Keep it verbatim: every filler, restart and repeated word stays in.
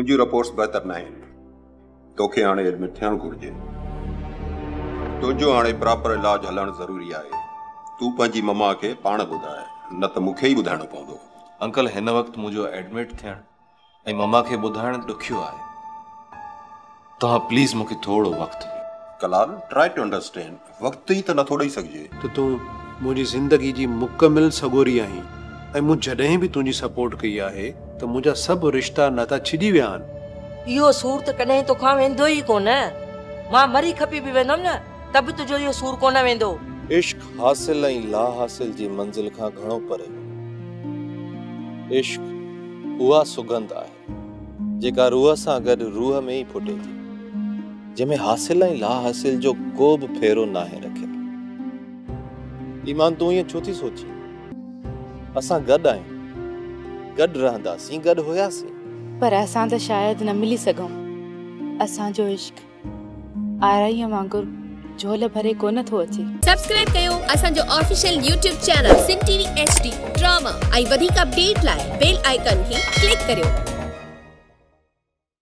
तुझी रिपोर्ट्स बेहतर न आहिनि। तोखे हाणे एडमिट थियणु घुर्जे। तुंहिंजो हाणे प्रॉपर इलाज हलणु ज़रूरी आहे। तूं पंहिंजी ममा खे पाण ॿुधाए, न त मूंखे ई ॿुधाइणो पवंदो। अंकल, हिन वक़्तु मुंहिंजो एडमिट थियणु ऐं ममा खे ॿुधाइणु ॾुखियो आहे। तव्हां प्लीज़ मूंखे थोरो वक़्तु ॾियो। कलाल, ट्राई टू अंडरस्टैंड। वक़्तु ई त नथो ॾेई सघिजे। त तूं मुंहिंजी ज़िंदगी जी मुकमिल सगोरी आहीं ऐं मूं जॾहिं बि तुंहिंजी सपोर्ट कई आहे त मुंहिंजा सभु रिश्ता नाता छिॼी विया आहिनि। इहो सूर त कॾहिं तोखां वेंदो ई कोन। मां मरी खपी बि वेंदमि न त बि तुंहिंजो इहो सूर कोन वेंदो। इश्क हासिल ऐं ला हासिल जी मंज़िल खां घणो परे। इश्क उहा सुगंध आहे जेका रूह सां गॾु रूह में ई फुटे थी, जंहिंमें हासिल ऐं ला हासिल जो को बि फेरो नाहे रखियलु। ईमान, तूं ईअं छो थी सोची? असां गॾु आहियूं, गॾु रहंदासीं, गॾु हुयासीं। पर असां त शायदि न मिली सघूं। असांजो इश्क आराईअ वांगुरु झोल भरे कोन थो अचे। सब्सक्राइब कयो असांजो official YouTube channel Sindh TV H D drama ऐं वधीक अपडेट लाइ बेल आइकन खे क्लिक करियो।